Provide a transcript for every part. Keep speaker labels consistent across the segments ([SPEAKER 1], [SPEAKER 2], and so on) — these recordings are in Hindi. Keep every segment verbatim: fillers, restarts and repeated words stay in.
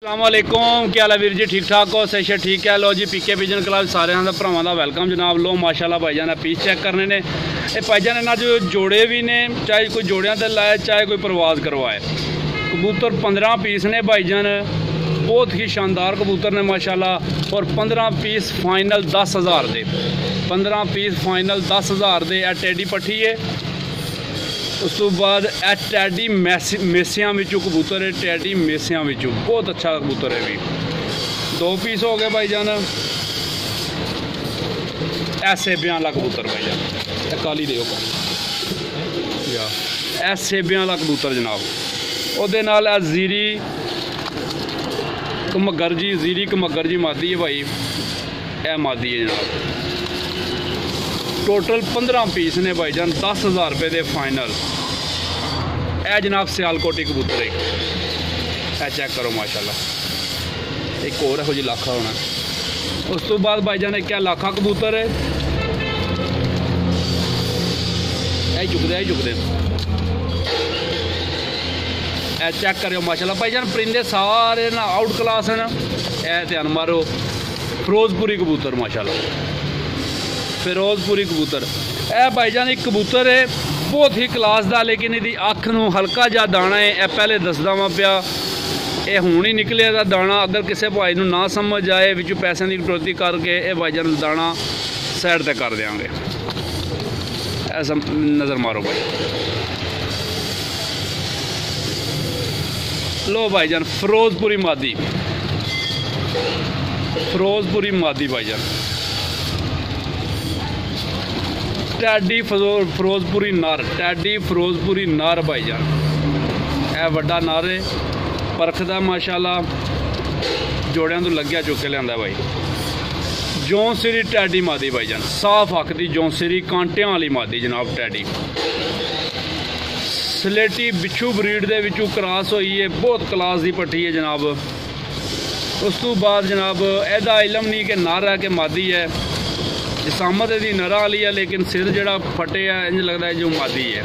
[SPEAKER 1] अस्सलामुअलैकुम, क्या हाल है वीर जी? ठीक ठाक हो? सही है, ठीक है। लो जी, पीके विजन क्लब सारे भरावां दा वेलकम जनाब। लो माशाल्लाह भाईजान पीस चेक करने ने। ये भाईजान इन्हां जो जोड़े भी ने, चाहे कोई जोड़ियां ते लाए चाहे कोई परवाज करवाए। कबूतर पंद्रह पीस ने भाईजान, बहुत ही शानदार कबूतर ने माशाल्लाह। और पंद्रह पीस फाइनल दस हज़ार दे, पंद्रह पीस फाइनल दस हज़ार दे। ए टेडी पट्ठी है। उस तो बाद ए टैडी मेसियां विचों कबूतर है, टैडी मेसियां विचों बहुत अच्छा कबूतर है भी। दो पीस हो गए भाईजान। ए सेबियां वाला कबूतर भाईजान, काली दे ए सेबियां वाला कबूतर जनाब। उहदे नाल ए जीरी कमगर जी, जीरी कमगर जी मादी है भाई, ए मादी है जनाब। टोटल पंद्रह पीस ने भाईजान, दस हज़ार रुपये के फाइनल। ए जनाब सियालकोटी कबूतर है, ए चेक करो माशाल्लाह। एक और है जी लाखा होना। उस तो बाद भाईजान एक क्या लाखा कबूतर है, ए चुकते है चुकते ए चेक करो माशाल्लाह भाईजान। परिंदे सारे ना आउट क्लास हैं। ए ध्यान मारो, फिरोजपुरी कबूतर माशाल्लाह, फिरोजपुरी कबूतर। ए भाईजान एक कबूतर है बहुत ही क्लास का, लेकिन यदि अख नूं हल्का जा दाना है। ए पहले दसदा वा पिया, ये हुण ही निकलिया दा दाना। अगर किसी भाई नूं ना समझ आए विच पैसों की कटौती करके ये भाईजान दाना साइड ते कर देंगे। ऐसा नज़र मारो भाई। लो भाईजान फिरोजपुरी मादी, फिरोजपुरी मादी भाईजान। टैडी फिरोजपुरी नर, टैडी फिरोजपुरी नर भाईजान। ए वड्डा नर है, परखदा माशाल्लाह, जोड़ियां तो लग्या चुक के लिया भाई। जौनसिरी टैडी मादी भाईजान, साफ अख दी जौनसिरी कांटियां वाली मादी जनाब। टैडी सलेटी बिच्छू ब्रीड दे विचों क्रॉस हुई है, बहुत क्लास की पट्टी है जनाब। उस तो बाद जनाब एदा इलम नहीं कि नर है कि मादी है। जिसामत यदि नरा वाली है, लेकिन सिर जड़ा फटे है, इंज लगता है जो मादी है।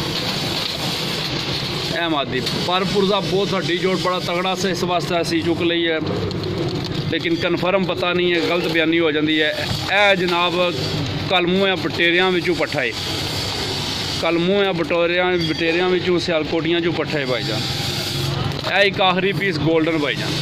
[SPEAKER 1] ए मादी पर पुरजा बहुत हड्डी जोड़ बड़ा तगड़ा से, इस वास्ते असी चुक ली है, लेकिन कन्फर्म पता नहीं है, गलत बयानी हो जाती है। ए जनाब कलमू है बटेरिया विचों पट्ठा है, कलमू है बटोरिया बटेरिया विचों सियालकोटियां जो पट्ठा है भाईजान। ए एक आखिरी पीस गोल्डन भाईजान।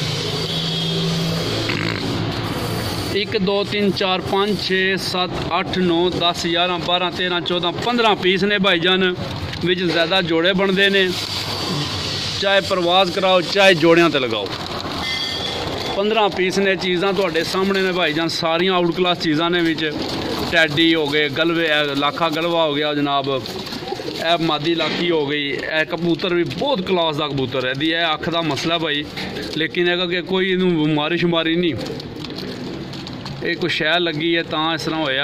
[SPEAKER 1] एक दो तीन चार पाँच छे सत्त अठ नौ दस ग्यारह बारह तेरह चौदह पंद्रह पीस ने भाईजान। विच ज़्यादा जोड़े बनते हैं, चाहे परवाज कराओ चाहे जोड़ियां ते लगाओ। पंद्रह पीस ने, चीज़ां तुहाडे सामने ने भाईजान, सारियां आउट क्लास चीज़ां ने। विच टैडी हो गए, गलवे लाखा गलवा हो गया जनाब, ए मादी लाखी हो गई। ए कबूतर भी बहुत क्लास का कबूतर है। दी अख का मसला भाई, लेकिन है कि कोई इनू बीमारी शुमारी नहीं, ये कोई शह लगी है तां इस तरह होया।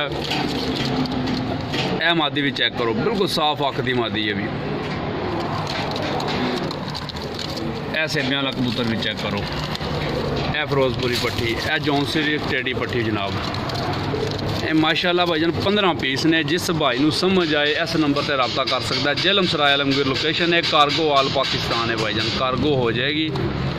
[SPEAKER 1] ए मादी भी चेक करो, बिल्कुल साफ अख की मादी है भी। ए सेबियां वाला कबूतर भी चेक करो। ए फिरोजपुरी पट्टी, ए जौनसिरी टेडी पट्टी जनाब। ए माशाल्लाह भाईजान पंद्रह पीस ने। जिस भाई नूं समझ आए इस नंबर पर रब्ता कर सकता है। जेलम सराय आलमगीर लोकेशन है, कार्गो आल पाकिस्तान है भाईजान, कार्गो हो जाएगी।